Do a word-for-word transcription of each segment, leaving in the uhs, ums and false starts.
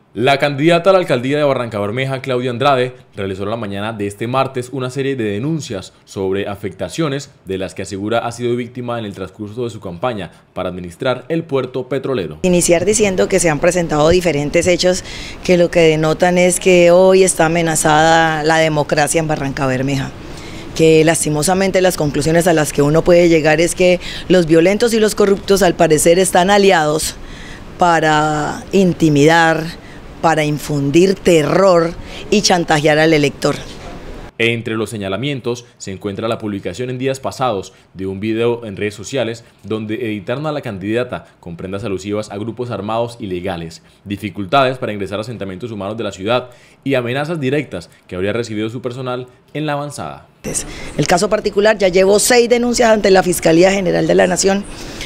La candidata a la alcaldía de Barrancabermeja, Claudia Andrade, realizó la mañana de este martes una serie de denuncias sobre afectaciones de las que asegura ha sido víctima en el transcurso de su campaña para administrar el puerto petrolero. Iniciar diciendo que se han presentado diferentes hechos que lo que denotan es que hoy está amenazada la democracia en Barrancabermeja, que lastimosamente las conclusiones a las que uno puede llegar es que los violentos y los corruptos al parecer están aliados para intimidar, para infundir terror y chantajear al elector. Entre los señalamientos se encuentra la publicación en días pasados de un video en redes sociales donde editaron a la candidata con prendas alusivas a grupos armados ilegales, dificultades para ingresar a asentamientos humanos de la ciudad y amenazas directas que habría recibido su personal en la avanzada. El caso particular, ya llevo seis denuncias ante la Fiscalía General de la Nación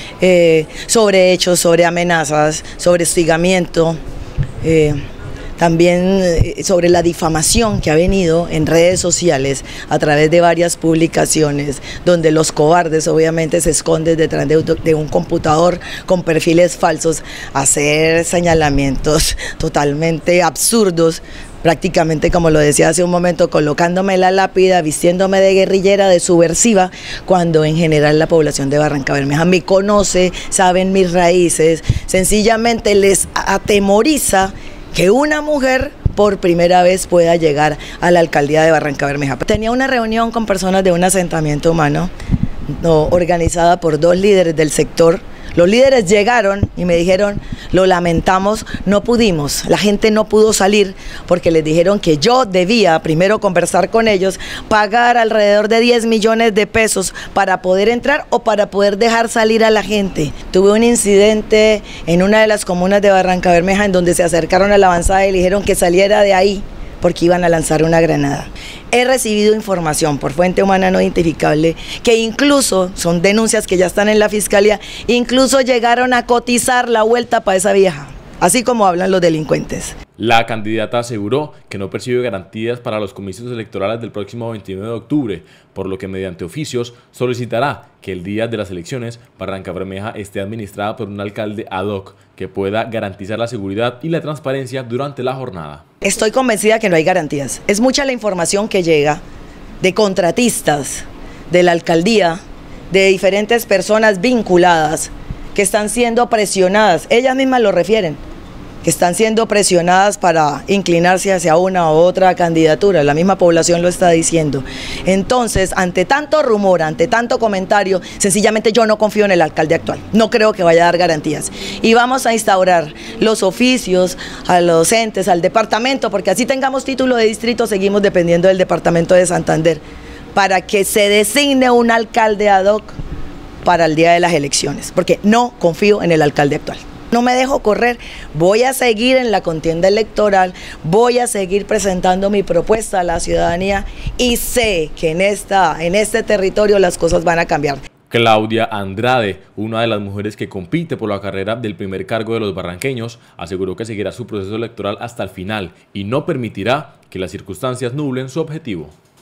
eh, sobre hechos, sobre amenazas, sobre hostigamiento. Eh, también eh, sobre la difamación que ha venido en redes sociales a través de varias publicaciones donde los cobardes obviamente se esconden detrás de, de un computador con perfiles falsos a hacer señalamientos totalmente absurdos, prácticamente como lo decía hace un momento, colocándome la lápida, vistiéndome de guerrillera, de subversiva, cuando en general la población de Barrancabermeja me conoce, saben mis raíces, sencillamente les atemoriza que una mujer por primera vez pueda llegar a la alcaldía de Barrancabermeja. Tenía una reunión con personas de un asentamiento humano, no, organizada por dos líderes del sector. Los líderes llegaron y me dijeron, lo lamentamos, no pudimos, la gente no pudo salir porque les dijeron que yo debía primero conversar con ellos, pagar alrededor de diez millones de pesos para poder entrar o para poder dejar salir a la gente. Tuve un incidente en una de las comunas de Barrancabermeja en donde se acercaron a la avanzada y le dijeron que saliera de ahí porque iban a lanzar una granada. He recibido información por fuente humana no identificable que incluso, son denuncias que ya están en la fiscalía, incluso llegaron a cotizar la vuelta para esa vieja, así como hablan los delincuentes. La candidata aseguró que no percibe garantías para los comicios electorales del próximo veintinueve de octubre, por lo que mediante oficios solicitará que el día de las elecciones Barrancabermeja esté administrada por un alcalde ad hoc que pueda garantizar la seguridad y la transparencia durante la jornada. Estoy convencida que no hay garantías. Es mucha la información que llega de contratistas, de la alcaldía, de diferentes personas vinculadas que están siendo presionadas, ellas mismas lo refieren, que están siendo presionadas para inclinarse hacia una u otra candidatura, la misma población lo está diciendo. Entonces, ante tanto rumor, ante tanto comentario, sencillamente yo no confío en el alcalde actual, no creo que vaya a dar garantías. Y vamos a instaurar los oficios a los entes, al departamento, porque así tengamos título de distrito, seguimos dependiendo del departamento de Santander, para que se designe un alcalde ad hoc para el día de las elecciones, porque no confío en el alcalde actual. No me dejo correr, voy a seguir en la contienda electoral, voy a seguir presentando mi propuesta a la ciudadanía y sé que en, esta, en este territorio las cosas van a cambiar. Claudia Andrade, una de las mujeres que compite por la carrera del primer cargo de los barranqueños, aseguró que seguirá su proceso electoral hasta el final y no permitirá que las circunstancias nublen su objetivo.